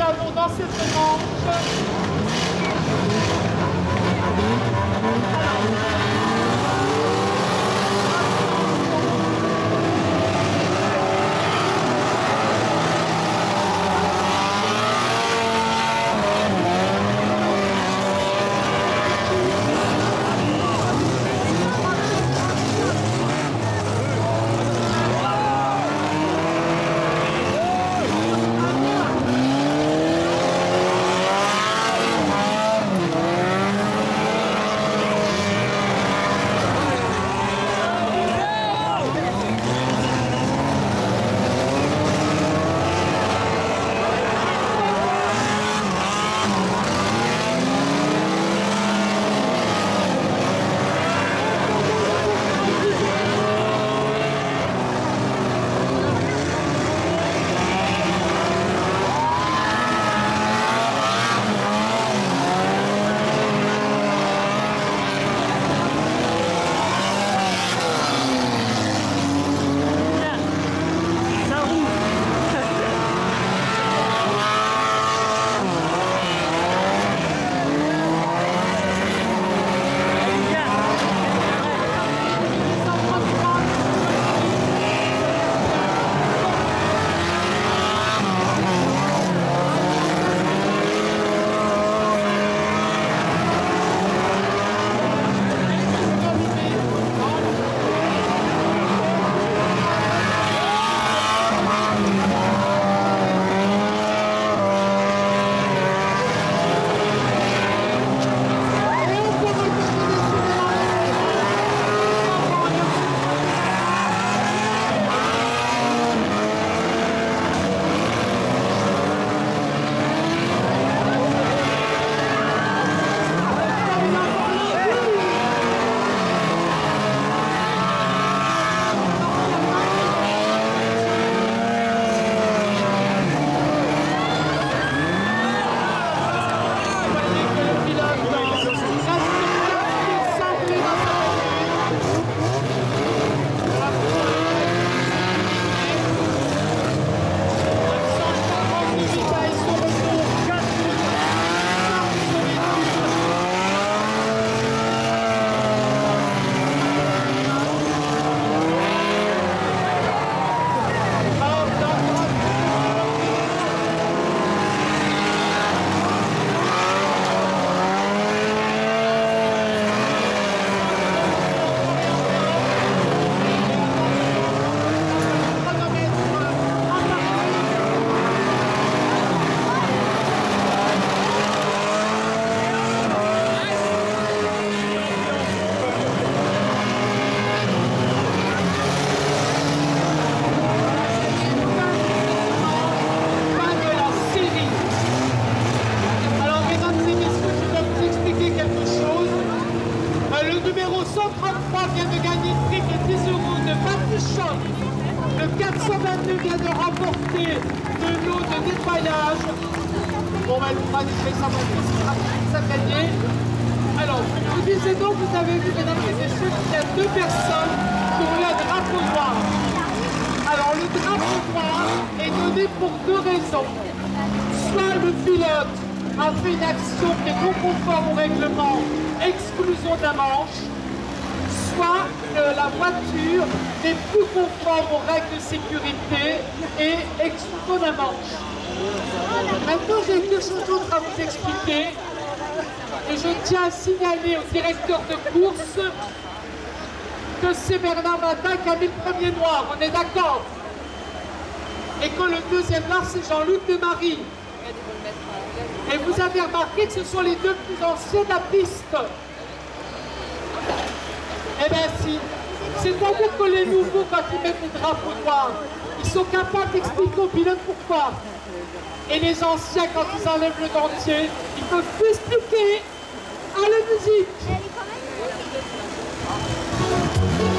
avons dans cette manche Le 422 vient de remporter le lot de nettoyage. Bon, ben, on va dire ça va gagner. Alors, je vous disais donc, vous avez vu, mesdames et messieurs, qu'il y a deux personnes qui ont eu un drapeau noir. Alors, le drapeau noir est donné pour deux raisons. Soit le pilote a fait une action qui est non conforme au règlement, exclusion d'un manche, soit la voiture n'est plus conforme aux règles de sécurité et exclusion d'un manche. Maintenant, j'ai quelque chose d'autre à vous expliquer. Et je tiens à signaler au directeur de course que c'est Bernard Matin qui a mis le premier noir, on est d'accord? Et que le deuxième noir, c'est Jean-Luc Desmaris. Et vous avez remarqué que ce sont les deux plus anciens de la piste. Eh bien si, c'est-à-dire que les nouveaux, quand ils mettent les drapeaux noirs, ils sont capables d'expliquer aux pilotes pourquoi. Et les anciens, quand ils enlèvent le dentier, ils peuvent plus expliquer. À la musique.